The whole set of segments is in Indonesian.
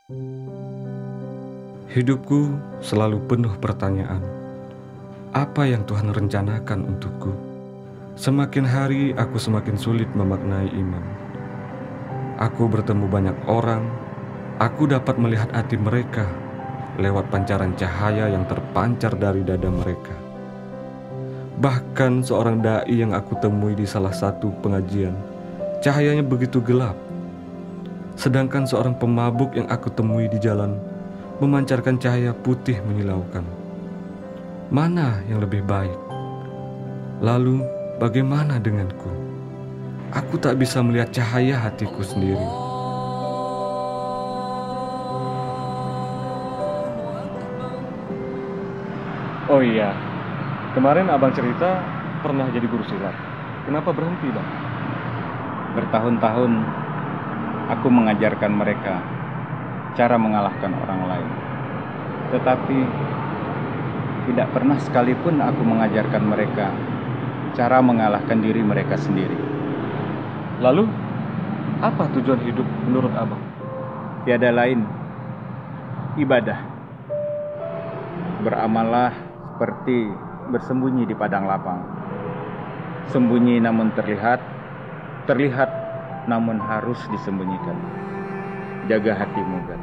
Hidupku selalu penuh pertanyaan. Apa yang Tuhan rencanakan untukku? Semakin hari aku semakin sulit memaknai iman. Aku bertemu banyak orang. Aku dapat melihat hati mereka lewat pancaran cahaya yang terpancar dari dada mereka. Bahkan seorang dai yang aku temui di salah satu pengajian, cahayanya begitu gelap. Sedangkan seorang pemabuk yang aku temui di jalan memancarkan cahaya putih menyilaukan. Mana yang lebih baik? Lalu bagaimana denganku? Aku tak bisa melihat cahaya hatiku sendiri. Oh iya, kemarin abang cerita pernah jadi guru silat. Kenapa berhenti, Bang? Bertahun-tahun aku mengajarkan mereka cara mengalahkan orang lain. Tetapi tidak pernah sekalipun aku mengajarkan mereka cara mengalahkan diri mereka sendiri. Lalu, apa tujuan hidup menurut abang? Tiada lain, ibadah. Beramallah seperti bersembunyi di padang lapang. Sembunyi namun terlihat, terlihat namun harus disembunyikan. Jaga hatimu, Gat.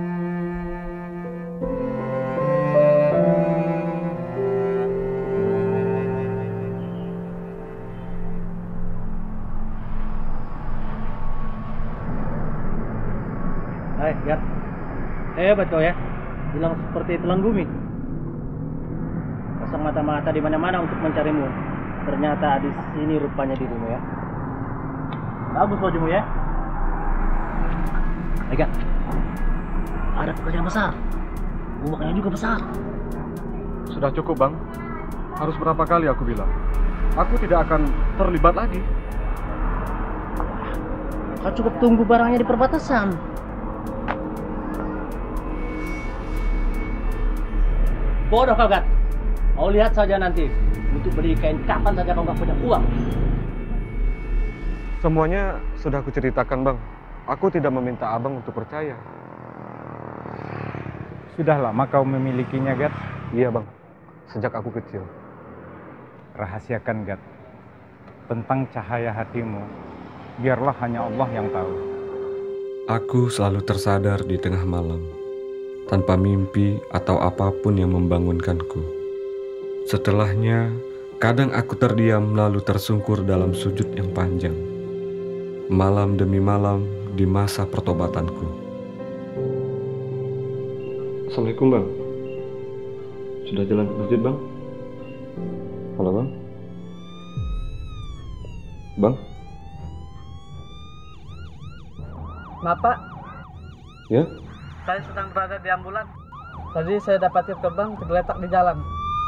Hai, Gat. Hebat kau ya. Hilang seperti telan bumi. Pasang mata-mata di mana-mana untuk mencarimu. Ternyata di sini rupanya dirimu ya. Bagus bajumu ya. Hai, Gat. Ada pekerjaan besar. Uangnya juga besar. Sudah cukup, Bang. Harus berapa kali aku bilang? Aku tidak akan terlibat lagi. Kau cukup tunggu barangnya di perbatasan. Bodoh kau, Gat. Kau lihat saja nanti. Untuk beli kain kapan saja kau nggak punya uang. Semuanya sudah aku ceritakan, Bang. Aku tidak meminta abang untuk percaya. Sudah lama kau memilikinya, Gat? Iya, Bang. Sejak aku kecil. Rahasiakan, Gat, tentang cahaya hatimu. Biarlah hanya Allah yang tahu. Aku selalu tersadar di tengah malam, tanpa mimpi atau apapun yang membangunkanku. Setelahnya, kadang aku terdiam lalu tersungkur dalam sujud yang panjang. Malam demi malam di masa pertobatanku. Assalamualaikum, Bang. Sudah jalan ke masjid, Bang? Halo, Bang? Bang? Maaf, Pak. Ya? Saya sedang berada di ambulan. Tadi saya dapat terbang tergeletak di jalan.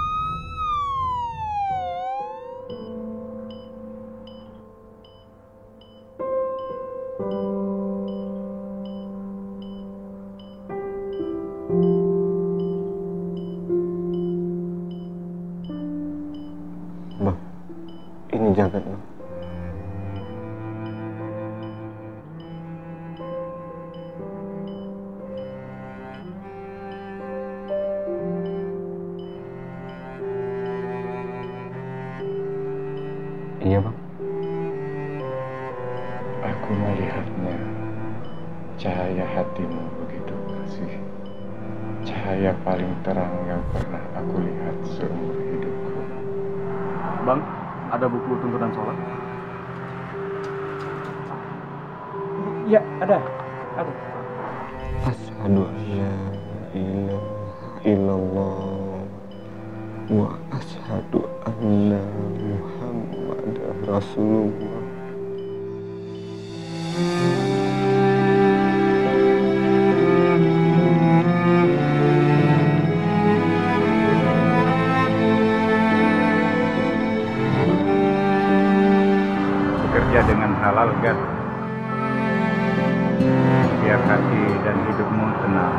Bang, ini jagat, Bang. Iya, Bang. Aku melihatnya. Cahaya hatimu begitu bersih. Cahaya paling terang yang pernah aku lihat seumur hidupku. Bang, ada buku tuntunan sholat? Iya, ada. Ada. Asyhadu an la ilaha illallah wa asyhadu anna Muhammadar Rasulullah. Bekerja dengan halal, Gat. Biar hati dan hidupmu tenang.